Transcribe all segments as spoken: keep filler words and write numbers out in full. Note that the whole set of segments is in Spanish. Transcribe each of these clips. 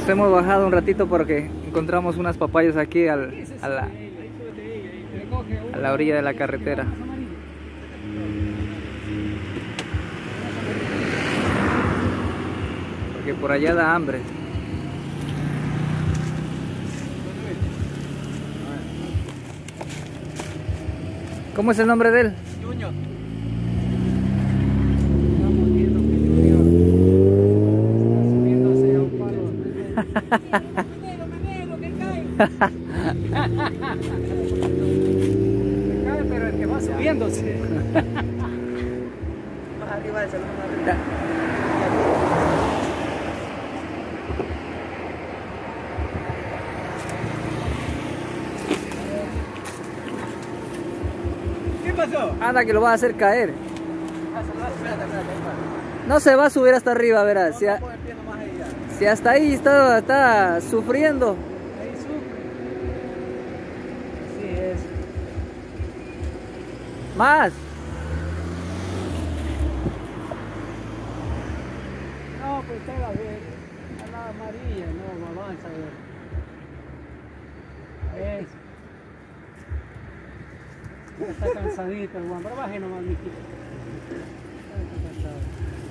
hemos bajado un ratito porque encontramos unas papayas aquí al, a, la, a la orilla de la carretera. Porque por allá da hambre. ¿Cómo es el nombre de él? Junior. Estamos viendo que Junior está subiéndose a un palo. Menero, menero, que cae. Que cae, pero el que va subiéndose. Más arriba del salón, más arriba. ¿Qué pasó? Anda que lo va a hacer caer. No se va a subir hasta arriba, verás. Si, a, si hasta ahí está, está sufriendo. Ahí sufre. Así es. Más. No, pues usted la ve. A la amarilla, no, no avanza. Eso. Está cansadito el guan, pero baje nomás, mijito. Está cansado.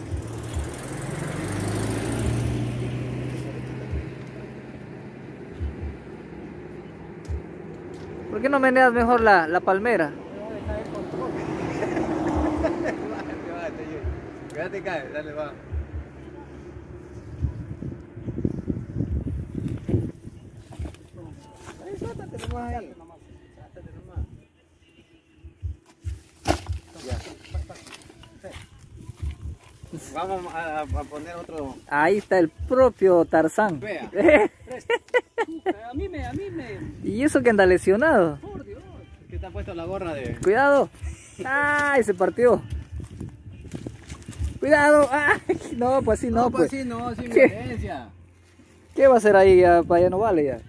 ¿Por qué no meneas mejor la, la palmera? Me voy a dejar el control. Bájate, bájate, yo. Cuídate, cae, dale, va. Ahí, suéltate nomás ahí. Suéltate nomás. Ya. Vamos a, a poner otro. Ahí está el propio Tarzán. Vea. A mí me, a mí me. Y eso que anda lesionado. Por Dios. Que está puesto la gorra de. Cuidado. Ay, se partió. Cuidado. Ay, no, pues así no, No, pues. pues sí, no, sin ¿Qué? violencia. ¿Qué va a hacer ahí? Ya, para allá no vale ya.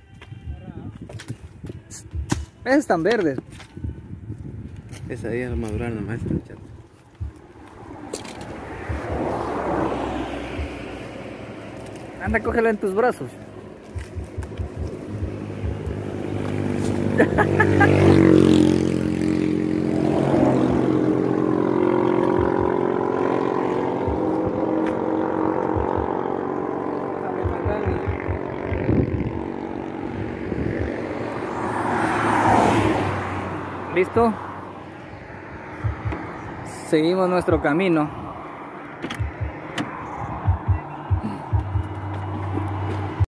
Esos están verdes. Esa ahí es madurar nomás, chato. Anda, cógelo en tus brazos. ¿Listo? Seguimos nuestro camino.